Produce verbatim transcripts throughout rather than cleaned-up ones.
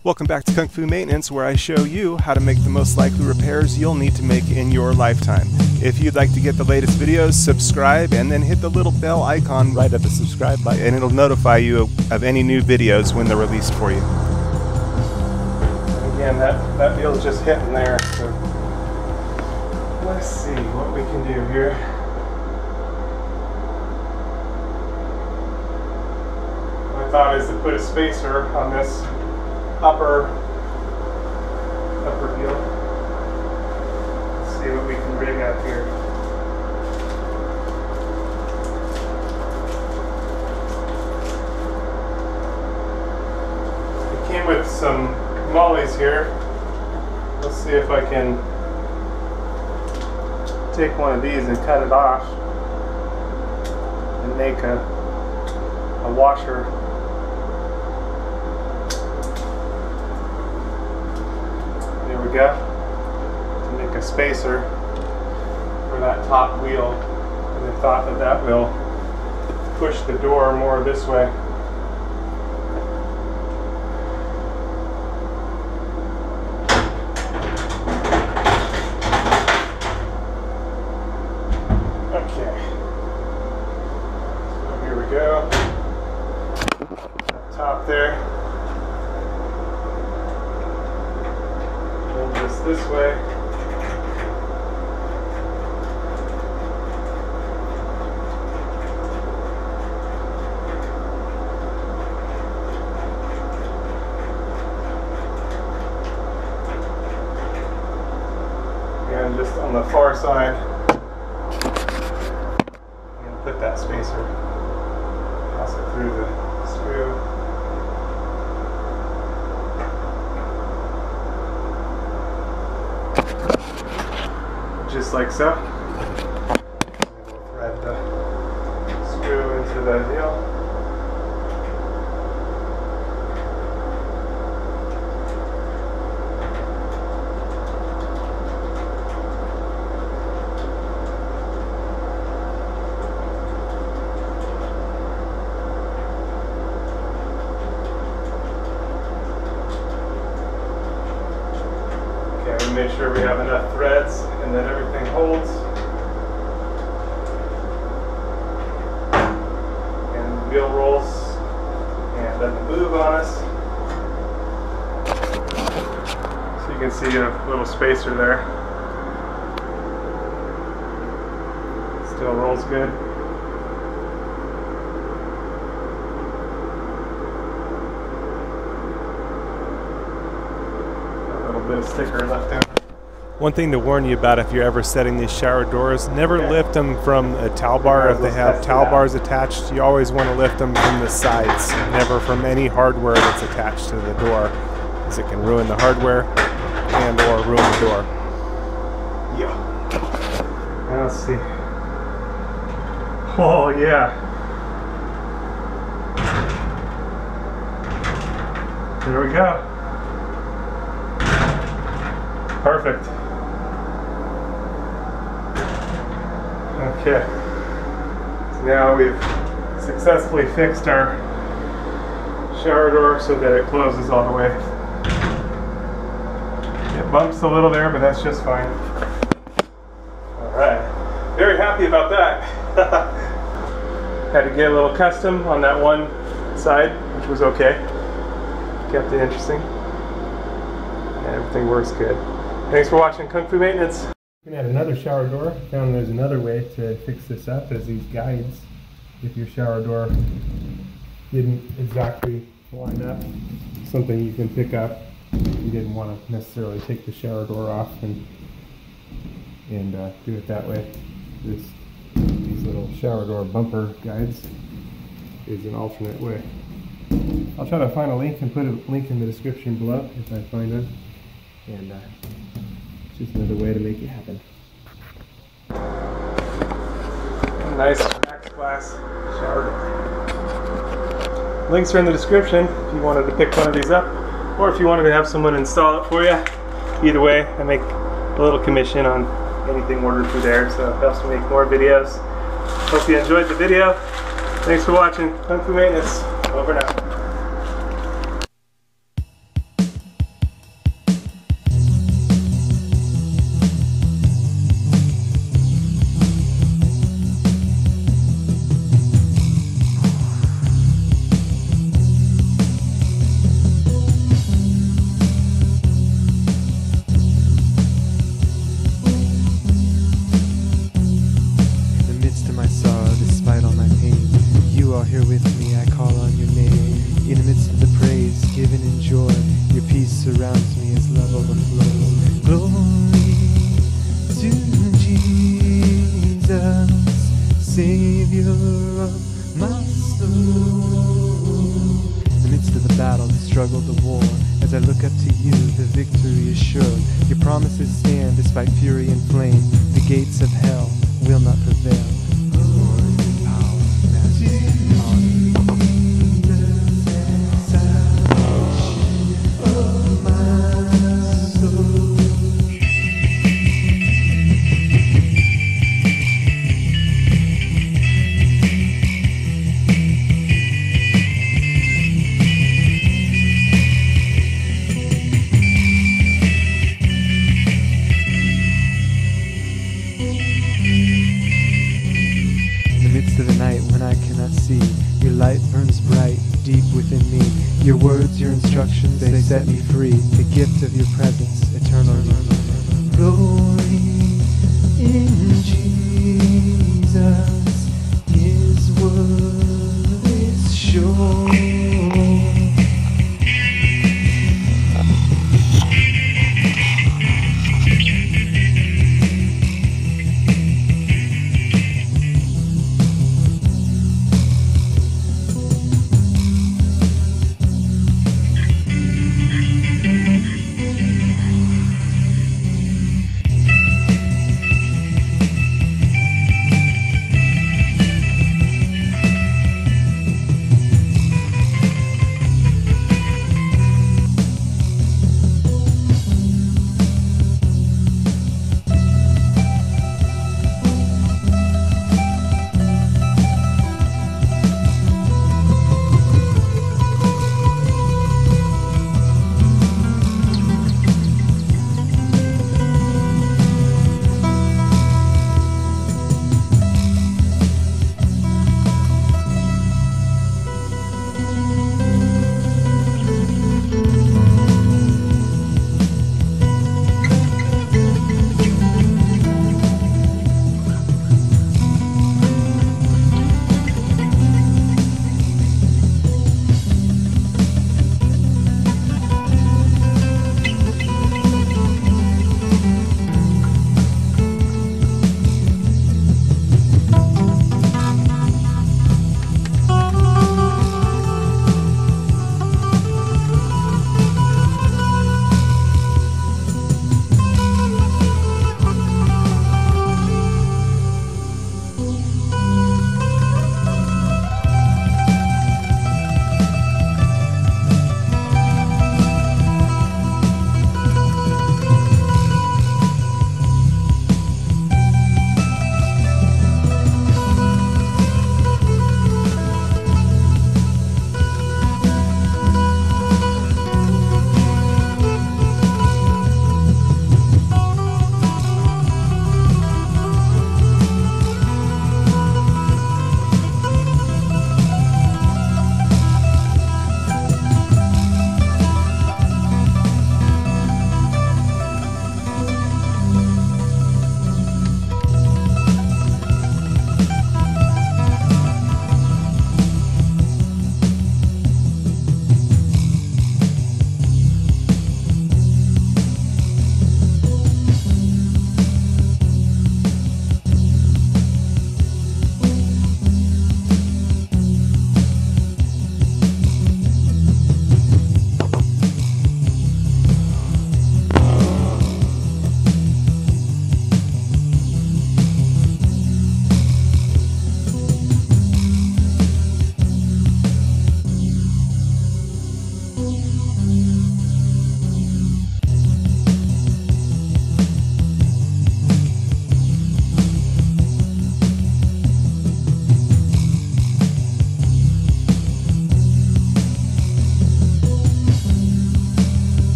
Welcome back to Kung Fu Maintenance, where I show you how to make the most likely repairs you'll need to make in your lifetime. If you'd like to get the latest videos, subscribe and then hit the little bell icon right at the subscribe button, and it'll notify you of, of any new videos when they're released for you. And again, that, that wheel's just hitting there, so let's see what we can do here. My thought is to put a spacer on this upper upper heel. Let's see what we can rig up here. It came with some mollies here. Let's see if I can take one of these and cut it off and make a, a washer. There we go, to make a spacer for that top wheel, and I thought that that will push the door more this way. Okay, so here we go, up top there. This way. And just on the far side, I'm going to put that spacer, pass it through the screw. Just like so. We'll thread the screw into the heel. Okay, we make sure we have enough threads and that everything holds. And the wheel rolls and doesn't move on us. So you can see a little spacer there. Still rolls good. A little bit of sticker left out. One thing to warn you about if you're ever setting these shower doors, never okay. lift them from a towel bar. If they have towel bars attached, you always want to lift them from the sides, never from any hardware that's attached to the door, because it can ruin the hardware and or ruin the door. Yeah. Now let's see. Oh yeah. There we go. Perfect. Okay, so now we've successfully fixed our shower door so that it closes all the way. It bumps a little there, but that's just fine. Alright, very happy about that. Had to get a little custom on that one side, which was okay. Kept it interesting. And everything works good. Thanks for watching Kung Fu Maintenance. Looking at another shower door, found there's another way to fix this up, as these guides. If your shower door didn't exactly line up, something you can pick up. You didn't want to necessarily take the shower door off and and uh, do it that way. This these little shower door bumper guides is an alternate way. I'll try to find a link and put a link in the description below if I find one. And uh, just another way to make it happen. Nice max class shower door. Links are in the description if you wanted to pick one of these up, or if you wanted to have someone install it for you. Either way, I make a little commission on anything ordered through there, so it helps me make more videos. Hope you enjoyed the video. Thanks for watching Kung Fu Maintenance. Over now. joy. Your peace surrounds me as love overflows. Glory to Jesus, Savior of my soul. In the midst of the battle, the struggle, the war, as I look up to you, the victory is sure. Your promises stand despite fury and flame. The gates of hell will not prevail. Glory, power, majesty, honor. To the night when I cannot see, your light burns bright deep within me. Your words, your instructions, they set me free. The gift of your presence, eternally. Glory in Jesus, His word is sure.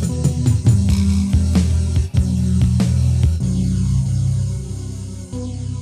Thank you.